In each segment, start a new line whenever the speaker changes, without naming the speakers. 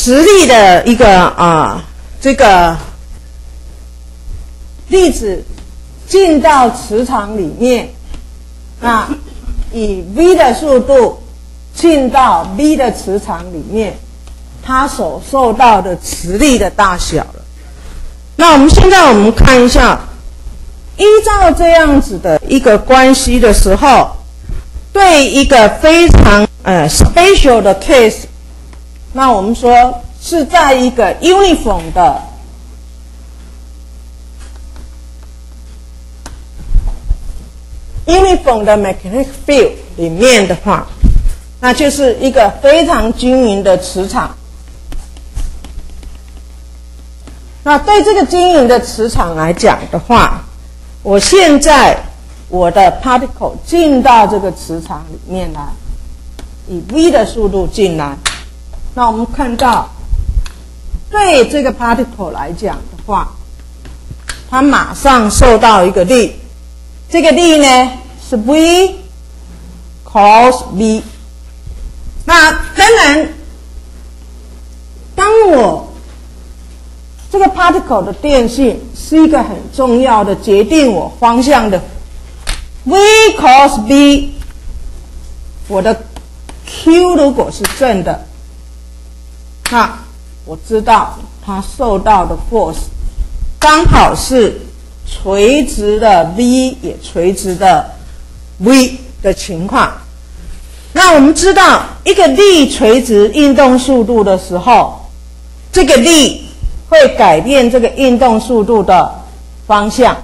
实例的一个这个粒子进到磁场里面，那以 v 的速度进到 v 的磁场里面，它所受到的磁力的大小了。那我们现在看一下，依照这样子的一个关系的时候，对一个非常special 的 case， 那我们说是在一个 uniform 的magnetic field 里面的话，那就是一个非常均匀的磁场。那对这个均匀的磁场来讲的话，我现在我的 particle 进到这个磁场里面来，以 v 的速度进来，那我们看到对这个 particle 来讲的话，它马上受到一个力，这个力呢是 v cos v。那当然，当我这个 particle 的电性是一个很重要的决定我方向的 v cos v， 我的 q 如果是正的，那我知道它受到的 force 刚好是垂直的 v 也垂直的 v 的情况。那我们知道一个力垂直运动速度的时候，这个力会改变这个运动速度的方向，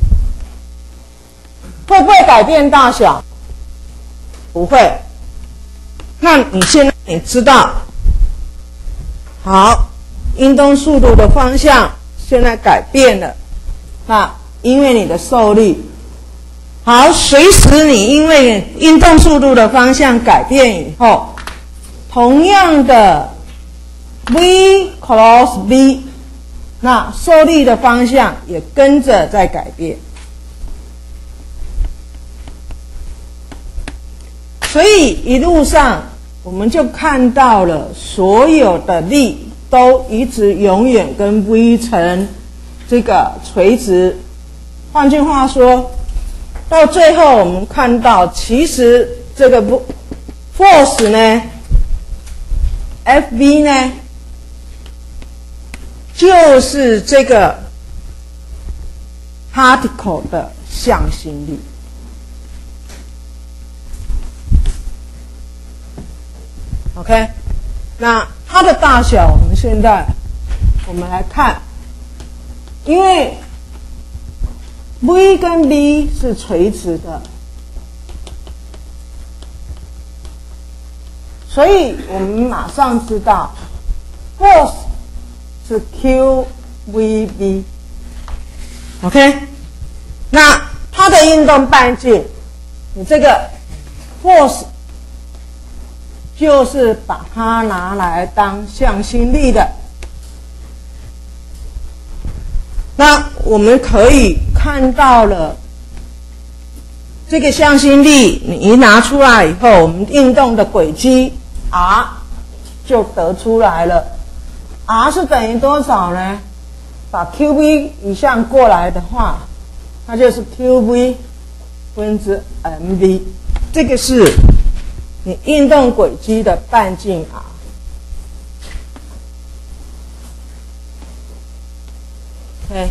会不会改变大小？不会。那你现在你知道，好，运动速度的方向现在改变了，那因为你的受力，好，随时你因为运动速度的方向改变以后，同样的 v cos v， 那受力的方向也跟着在改变。所以一路上我们就看到了所有的力都一直永远跟 v 成这个垂直。换句话说，到最后我们看到其实这个 force 呢 Fv 呢就是这个 particle 的向心力。OK， 那它的大小我们现在来看，因为 v 跟 v 是垂直的，所以我们马上知道 force 是 qvv。 OK， 那它的运动半径，你这个 force 就是把它拿来当向心力的。那我们可以看到了这个向心力，你一拿出来以后，我们运动的轨迹 r 就得出来了。r 是等于多少呢？把 qv 移项过来的话，它就是 qv 分之 mv， 这个是你运动轨迹的半径 r。OK，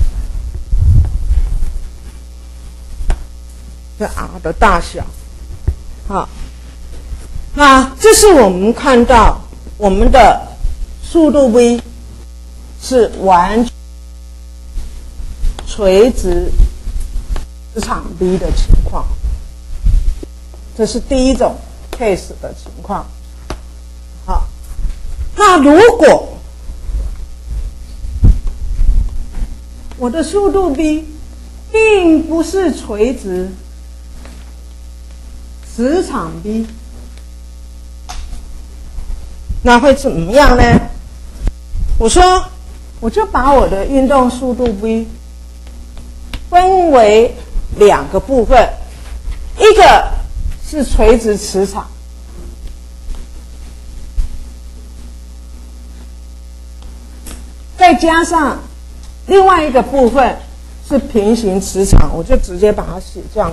这 r 的大小，好，那这是我们看到我们的速度 v 是完全垂直磁场 v 的情况，这是第一种 case 的情况。好，那如果我的速度 v 并不是垂直磁场 v， 那会怎么样呢？我说我就把我的运动速度 v 分为两个部分，一个是垂直磁场， 再加上另外一个部分是平行磁场，我就直接把它写这样。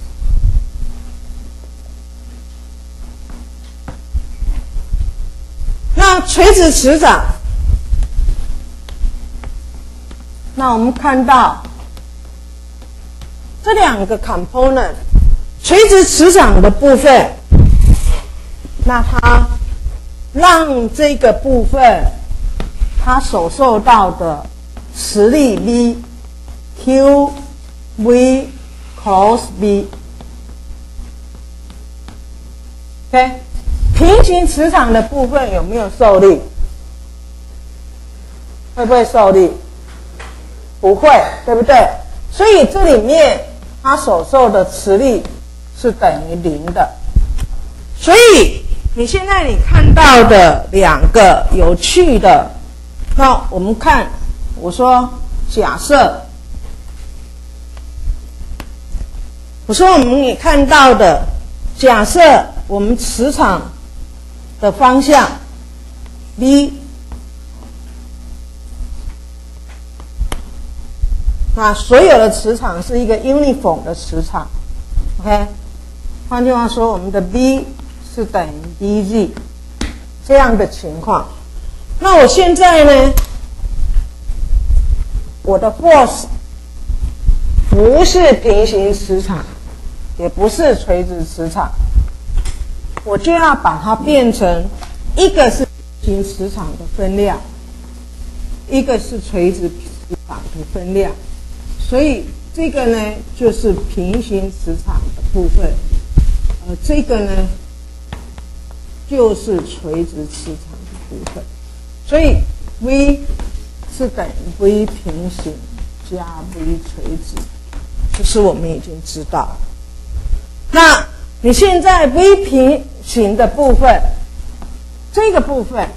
那垂直磁场，那我们看到这两个 component， 垂直磁场的部分，那它让这个部分它所受到的磁力 V Q V cos V， OK。平行磁场的部分有没有受力？会不会受力？不会，对不对？所以这里面它所受的磁力是等于0的。所以你现在你看到的两个有趣的，那我们看，我说假设，我们也看到的，假设我们磁场的方向 V， 那所有的磁场是一个 uniform 的磁场 ，OK。换句话说，我们的 V 是等于 dz 这样的情况。那我现在呢，我的 force 不是平行磁场，也不是垂直磁场。我就要把它变成一个是平行磁场的分量，一个是垂直磁场的分量，所以这个呢就是平行磁场的部分，这个呢就是垂直磁场的部分，所以 V 是等于 V 平行加 V 垂直，这是我们已经知道了。那你现在 V 平行的部分，这个部分，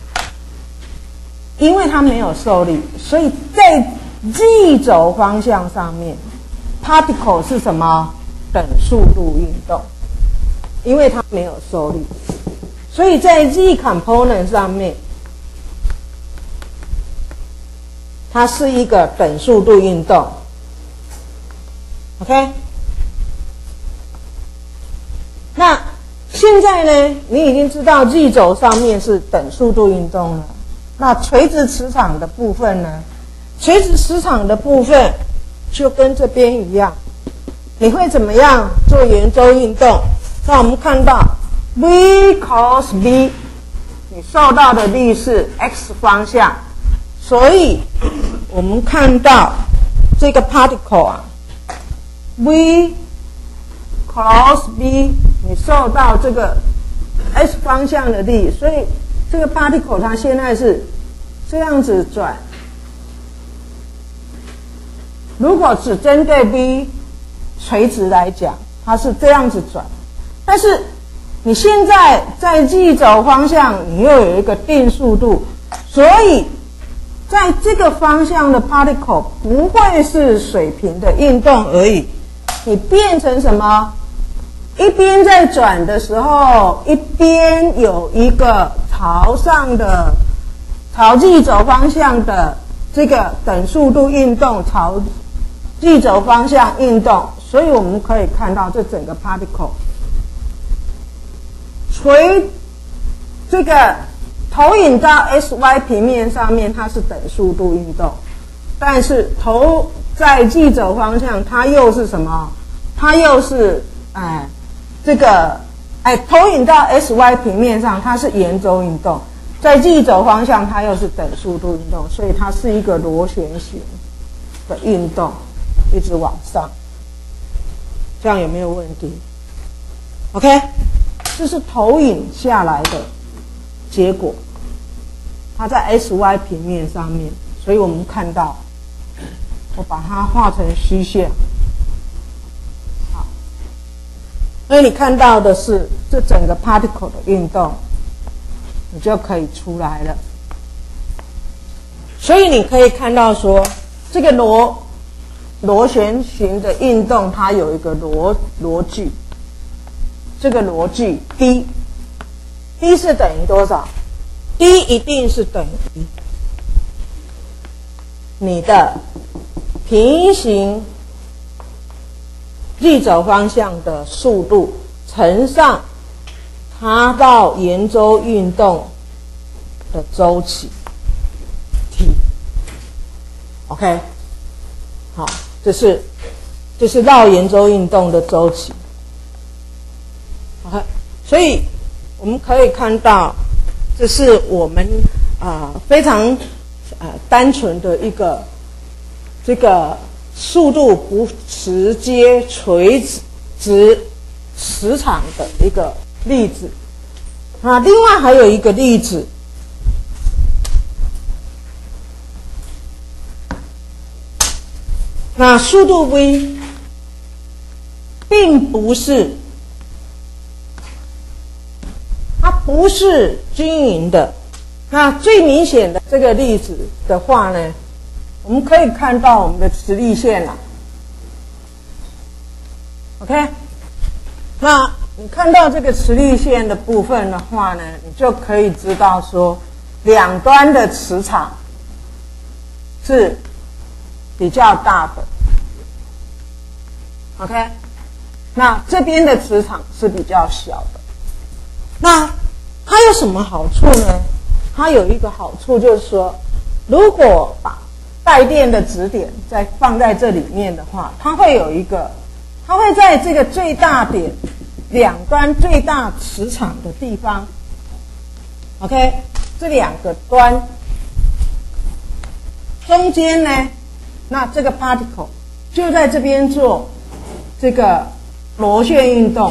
因为它没有受力，所以在 z 轴方向上面 ，particle 是什么？等速度运动，因为它没有受力，所以在 z component 上面，它是一个等速度运动 ，OK。那现在呢，你已经知道 z 轴上面是等速度运动了。那垂直磁场的部分呢？垂直磁场的部分就跟这边一样，你会怎么样做圆周运动？那我们看到 V cos V， 你受到的力是 x 方向，所以我们看到这个 particle 啊 ，V cos V。你受到这个 S 方向的力，所以这个 particle 它现在是这样子转。如果只针对 V 垂直来讲，它是这样子转，但是你现在在 z 轴方向，你又有一个定速度，所以在这个方向的 particle 不会是水平的运动而已，你变成什么？一边在转的时候，一边有一个朝上的、朝 z 轴方向的这个等速度运动，朝 z 轴方向运动，所以我们可以看到这整个 particle 垂这个投影到 SY 平面上面，它是等速度运动，但是投在 z 轴方向，它又是什么？它又是投影到 SY 平面上，它是圆周运动，在 z 轴方向它又是等速度运动，所以它是一个螺旋形的运动，一直往上。这样有没有问题 ？OK， 这是投影下来的结果，它在 SY 平面上面，所以我们看到，我把它画成虚线。所以你看到的是这整个 particle 的运动，你就可以出来了。所以你可以看到说，这个螺旋形的运动，它有一个逻距，这个逻距 d 是等于多少 ？d 一定是等于你的平行逆轴方向的速度乘上它到圆周运动的周期 t。 OK， 好，这是绕圆周运动的周期。OK， 所以我们可以看到，这是我们非常单纯的一个这个速度不直接垂直磁场的一个例子。另外还有一个例子，那速度 v 并不是，它不是均匀的。那最明显的这个例子的话呢，我们可以看到我们的直立线啦。OK， 那你看到这个直立线的部分的话呢，你就可以知道说，两端的磁场是比较大的。OK， 那这边的磁场是比较小的。那它有什么好处呢？它有一个好处就是说，如果把带电的质点再放在这里面的话，它会在这个最大点两端最大磁场的地方 ，OK， 这两个端中间呢，那这个 particle 就在这边做这个螺旋运动，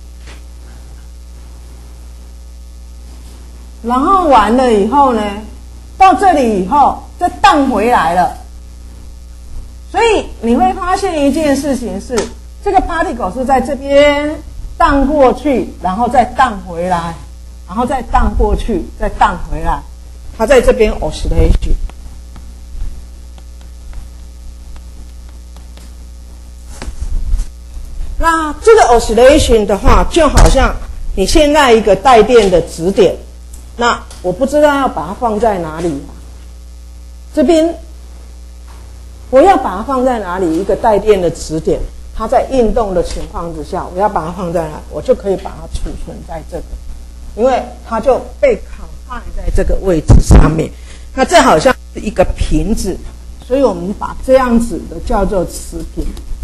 然后完了以后呢，到这里以后再荡回来了。所以你会发现一件事情是，这个 particle 是在这边荡过去，然后再荡回来，然后再荡过去，再荡回来，它在这边 oscillation。那这个 oscillation 的话，就好像你现在一个带电的质点，那我不知道要把它放在哪里这边我要把它放在哪里？一个带电的质点，它在运动的情况之下，我要把它放在哪里？我就可以把它储存在这个，因为它就被扛放在这个位置上面。那这好像是一个瓶子，所以我们把这样子的叫做磁瓶。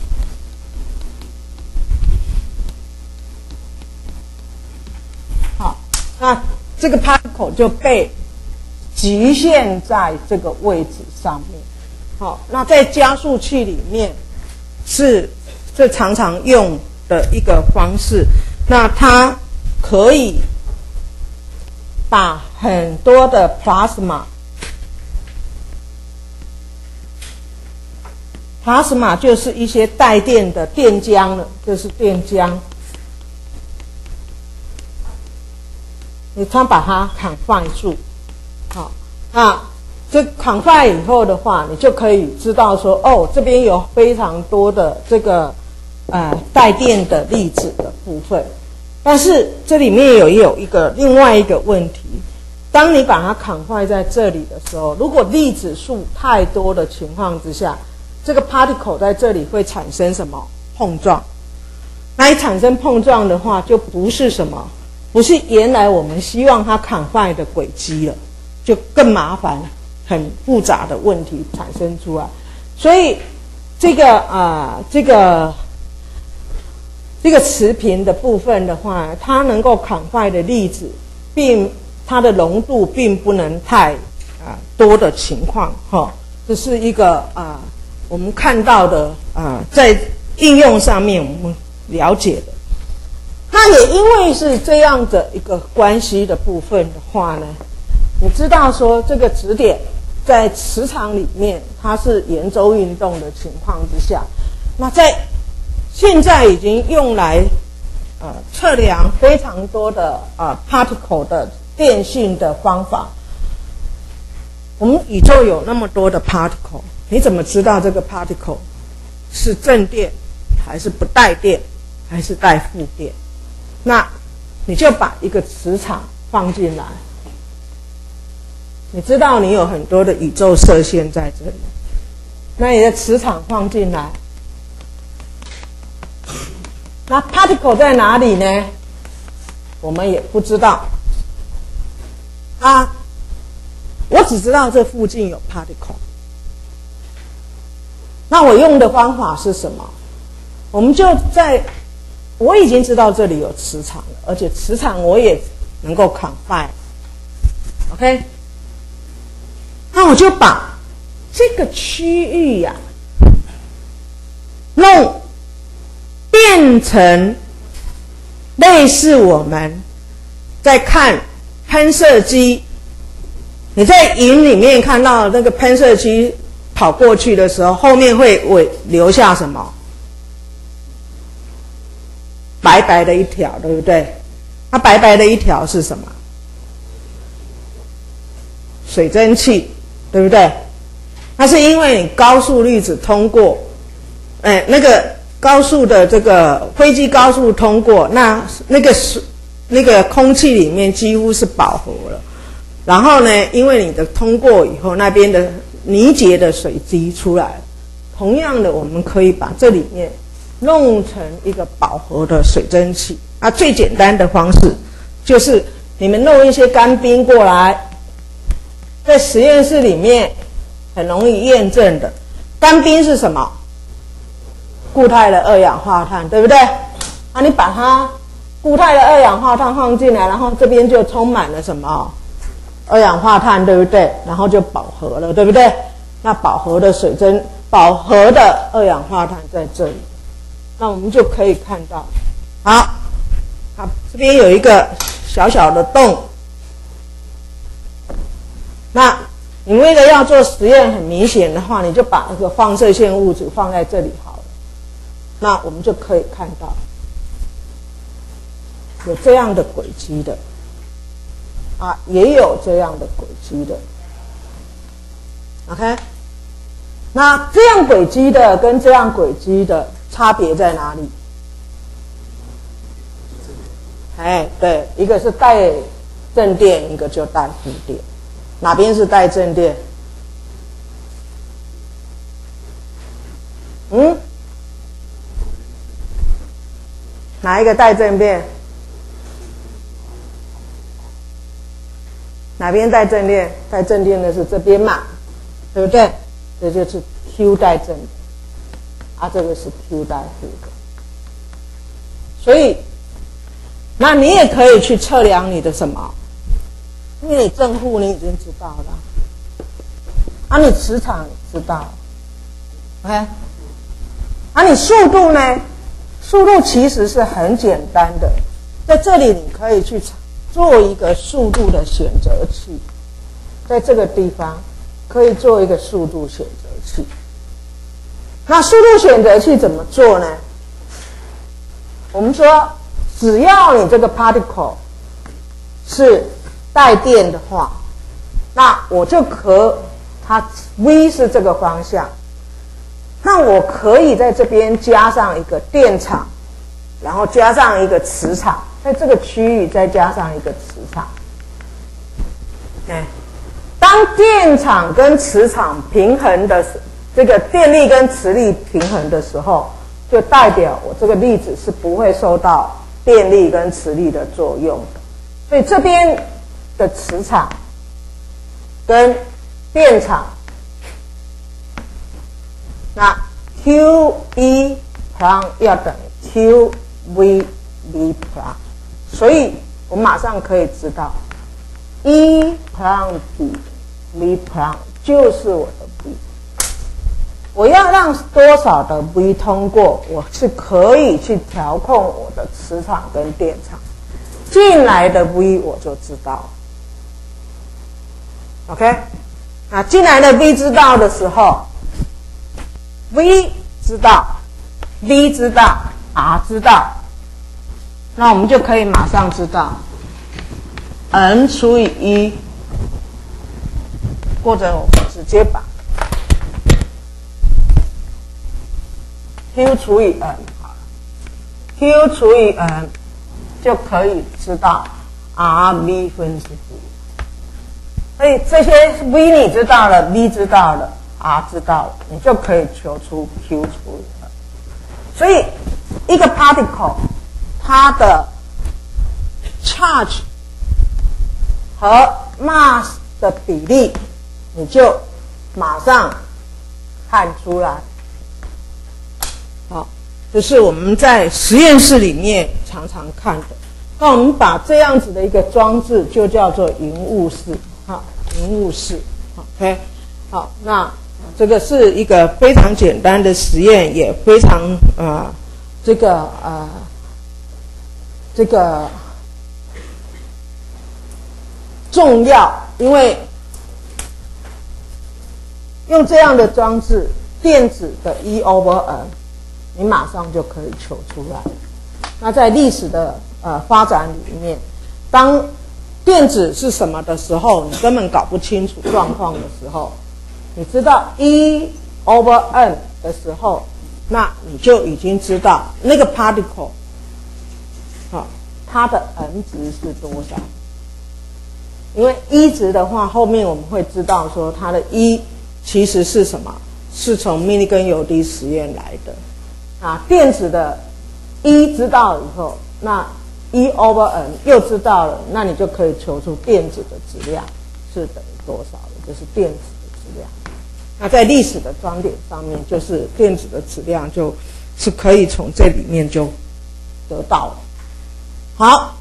好，那这个 particle 就被局限在这个位置上面。好，那在加速器里面是常常用的一个方式。那它可以把很多的 plasma 就是一些带电的电浆了，就是电浆。它把它confine住，好，那这confine以后的话，你就可以知道说，哦，这边有非常多的这个带电的粒子的部分。但是这里面有另外一个问题，当你把它confine在这里的时候，如果粒子数太多的情况之下，这个 particle 在这里会产生什么碰撞？那一产生碰撞的话，就不是什么，不是原来我们希望它confine的轨迹了，就更麻烦。很复杂的问题产生出来，所以这个磁频的部分的话，它能够confine的粒子，它的浓度并不能太多的情况这是一个我们看到的在应用上面我们了解的。那也因为是这样的一个关系的部分的话呢，你知道说这个质点在磁场里面它是圆周运动的情况之下，那在现在已经用来测量非常多的particle 的电性的方法。我们宇宙有那么多的 particle， 你怎么知道这个 particle 是正电还是不带电还是带负电？那你就把一个磁场放进来，你知道你有很多的宇宙射线在这里， 那你的磁场放进来，那 particle 在哪里呢？我们也不知道。我只知道这附近有 particle。那我用的方法是什么？我们就我已经知道这里有磁场了，而且磁场我也能够 confine。OK， 那我就把这个区域呀，变成类似我们在看喷射机，你在云里面看到那个喷射机跑过去的时候，后面会留下什么？白白的一条，对不对？它白白的一条是什么？水蒸气，对不对？那是因为你高速粒子通过，那个高速的这个飞机高速通过，那个空气里面几乎是饱和了。然后呢，因为你的通过以后，那边的凝结的水滴出来了。同样的，我们可以把这里面弄成一个饱和的水蒸气。最简单的方式就是你们弄一些干冰过来，在实验室里面很容易验证的。干冰是什么？固态的二氧化碳，对不对？你把它固态的二氧化碳放进来，然后这边就充满了什么？二氧化碳，对不对？然后就饱和了，对不对？那饱和的二氧化碳在这里，那我们就可以看到，好，这边有一个小小的洞。那你为了要做实验很明显的话，你就把那个放射性物质放在这里好了。那我们就可以看到有这样的轨迹的，也有这样的轨迹的。OK， 那这样轨迹的跟这样轨迹的差别在哪里？对，一个是带正电，一个就带负电。哪边是带正电？哪一个带正电？哪边带正电？带正电的是这边嘛，对不对？这就是 Q 带正的，这个是 Q 带负的。所以，那你也可以去测量你的什么？因为你正负你已经知道了，你磁场知道了 ，OK？ 你速度呢？速度其实是很简单的，在这里你可以去做一个速度的选择器，在这个地方可以做一个速度选择器。那速度选择器怎么做呢？我们说，只要你这个 particle 是带电的话，那我就它 V 是这个方向，那我可以在这边加上一个电场，然后加上一个磁场，在这个区域再加上一个磁场。当电场跟磁场平衡的这个电力跟磁力平衡的时候，就代表我这个粒子是不会受到电力跟磁力的作用的。所以这边的磁场跟电场，那 Q1 prime 要等于 QV V prime， 所以我马上可以知道1 prime 比 V prime 就是我的 V。我要让多少的 V 通过，我是可以去调控我的磁场跟电场。进来的 V 我就知道了 ，OK？ 那进来的 V 知道的时候 ，V 知道 ，V 知道 ，R 知道，那我们就可以马上知道 N 除以1，或者我们直接把 Q 除以 N 好了 ，Q 除以 N 就可以知道 RV 分之 V。所以这些 V 你知道了 ，V 知道了， R 知道了，你就可以求出 Q 出来了。所以一个 particle 它的 charge 和 mass 的比例，你就马上看出来。好，这是我们在实验室里面常常看的。那我们把这样子的一个装置就叫做云雾室，好，云雾室 ，OK， 好，那这个是一个非常简单的实验，也非常这个重要，因为用这样的装置，电子的 E/n， 你马上就可以求出来。那在历史的发展里面，当电子是什么的时候，你根本搞不清楚状况的时候，你知道 E/n 的时候，那你就已经知道那个 particle， 它的 n 值是多少。因为 E 值的话，后面我们会知道说它的 E 其实是什么？是从密立根油滴实验来的。电子的 E 知道了以后，那 E/n 又知道了，那你就可以求出电子的质量是等于多少了，就是电子的质量。那在历史的装点上面，就是电子的质量就是可以从这里面就得到了。好，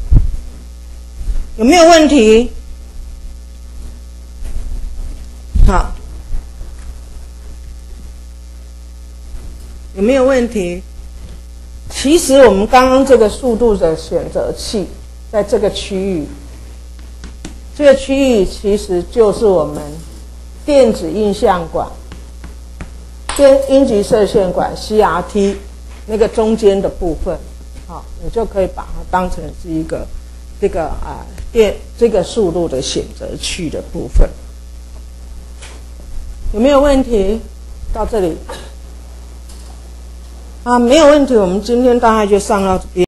有没有问题？好，有没有问题？其实我们刚刚这个速度的选择器，在这个区域，这个区域其实就是我们电子映像管、阴极射线管 CRT 那个中间的部分，好，你就可以把它当成是一个这个速度的选择器的部分。有没有问题？到这里？没有问题，我们今天大概就上到这边。